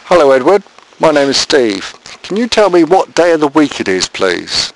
Hello Edward, my name is Steve. Can you tell me what day of the week it is, please?